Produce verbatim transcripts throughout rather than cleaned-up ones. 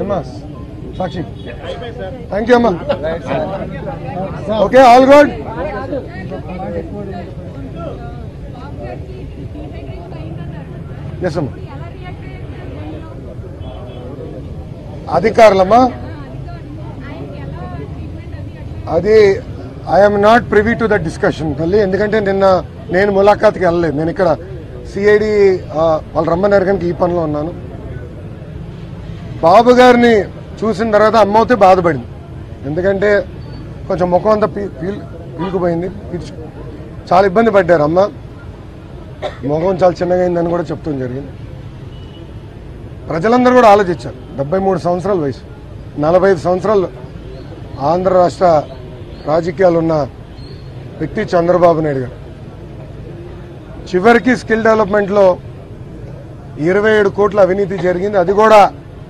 అమ్మా Sakshi thank you అమ్మా okay all good yes అమ్మా అధికారులమ్మా అది I'm not privy to that discussion తల్లి ఎందుకంటే నిన్న నేను ములాఖాత్కి వెళ్ళలేదు నేను ఇక్కడ సిఐడి వాళ్ళు రమ్మన్నారు కనుక ఈ పనిలో ఉన్నాను బాబు గారిని చూసిన తర్వాత అమ్మవుతే బాధపడింది ఎందుకంటే కొంచెం ముఖం అంతా పీ పీల్ పీలుకుపోయింది చాలా ఇబ్బంది పడ్డారు అమ్మ ముఖం చాలా చిన్నగా అయిందని కూడా చెప్తాం జరిగింది ప్రజలందరూ కూడా ఆలోచించారు డెబ్బై మూడు సంవత్సరాల వయసు నలభై ఐదు సంవత్సరాలు ఆంధ్ర రాష్ట్ర రాజకీయాలు ఉన్న వ్యక్తి చంద్రబాబు నాయుడు గారు చివరికి స్కిల్ డెవలప్మెంట్లో ఇరవై ఏడు కోట్ల అవినీతి జరిగింది అది కూడా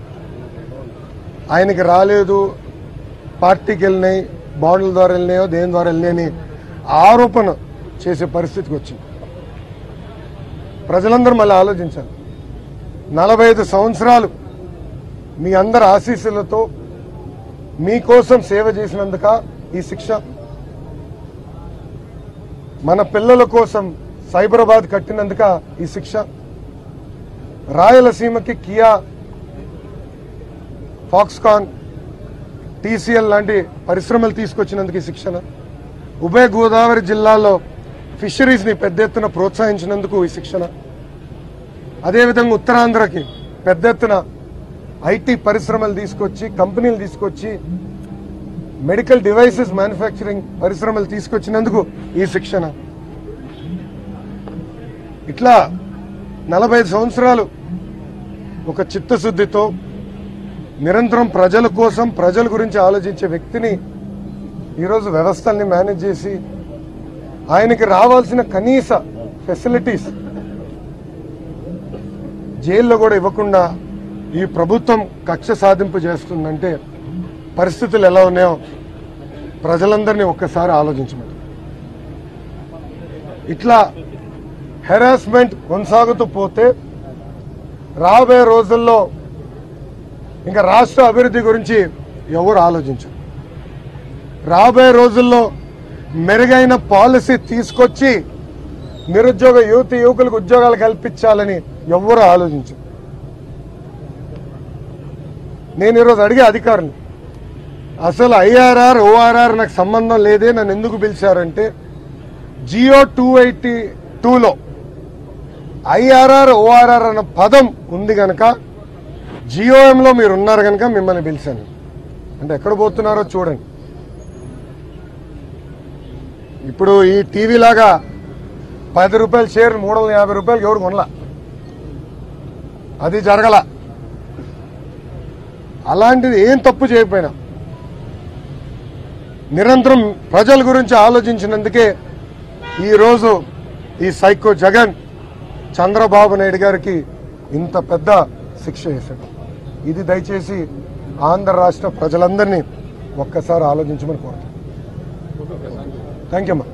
ఆయనకి రాలేదు పార్టీకి వెళ్ళినాయి బాండ్ల ద్వారా వెళ్ళినాయో దేని ద్వారా వెళ్ళినాయని ఆరోపణ చేసే పరిస్థితికి వచ్చింది ప్రజలందరూ మళ్ళీ ఆలోచించాలి నలభై ఐదు సంవత్సరాలు మీ అందరి ఆశీస్సులతో మీకోసం సేవ చేసినందుక ఈ శిక్ష మన పిల్లల కోసం సైబరాబాద్ కట్టినందుక ఈ శిక్ష రాయలసీమకి కియా ఫాక్స్కాన్ టీసీఎల్ లాంటి పరిశ్రమలు తీసుకొచ్చినందుకు ఈ శిక్షణ ఉభయ గోదావరి జిల్లాలో ఫిషరీస్ ని పెద్ద ఎత్తున ప్రోత్సహించినందుకు ఈ శిక్షణ అదేవిధంగా ఉత్తరాంధ్రకి పెద్ద ఎత్తున ఐటీ పరిశ్రమలు తీసుకొచ్చి కంపెనీలు తీసుకొచ్చి మెడికల్ డివైసెస్ మ్యానుఫ్యాక్చరింగ్ పరిశ్రమలు తీసుకొచ్చినందుకు ఈ శిక్షణ ఇట్లా నలభై సంవత్సరాలు ఒక చిత్తశుద్ధితో నిరంతరం ప్రజల కోసం ప్రజల గురించి ఆలోచించే వ్యక్తిని ఈరోజు వ్యవస్థల్ని మేనేజ్ చేసి ఆయనకి రావాల్సిన కనీస ఫెసిలిటీస్ జైల్లో కూడా ఇవ్వకుండా ఈ ప్రభుత్వం కక్ష సాధింపు చేస్తుందంటే పరిస్థితులు ఎలా ఉన్నాయో ప్రజలందరినీ ఒక్కసారి ఆలోచించమంటారు ఇట్లా హెరాస్మెంట్ కొనసాగుతూ పోతే రాబోయే రోజుల్లో ఇంకా రాష్ట్ర అభివృద్ధి గురించి ఎవరు ఆలోచించరు రాబోయే రోజుల్లో మెరుగైన పాలసీ తీసుకొచ్చి నిరుద్యోగ యువతి యువకులకు ఉద్యోగాలు కల్పించాలని ఎవరు ఆలోచించరు నేను ఈరోజు అడిగే అధికారులు అసలు ఐఆర్ఆర్ ఓఆర్ఆర్ నాకు సంబంధం లేదే నన్ను ఎందుకు పిలిచారంటే జియో టూ ఎయిటీ టూలో ఐఆర్ఆర్ ఓఆర్ఆర్ అన్న పదం ఉంది కనుక జియోఎంలో మీరు ఉన్నారు కనుక మిమ్మల్ని పిలిచాను అంటే ఎక్కడ పోతున్నారో చూడండి ఇప్పుడు ఈ టీవీ లాగా పది రూపాయల షేర్ మూడు వందల యాభై రూపాయలు ఎవరు కొనలా అది జరగల అలాంటిది ఏం తప్పు చేయకపోయినా నిరంతరం ప్రజల గురించి ఆలోచించినందుకే ఈరోజు ఈ సైకో జగన్ చంద్రబాబు నాయుడు గారికి ఇంత పెద్ద శిక్ష వేశాడు ఇది దయచేసి ఆంధ్ర రాష్ట్ర ప్రజలందరినీ ఒక్కసారి ఆలోచించమని కోరుతాను థ్యాంక్ యూ అమ్మా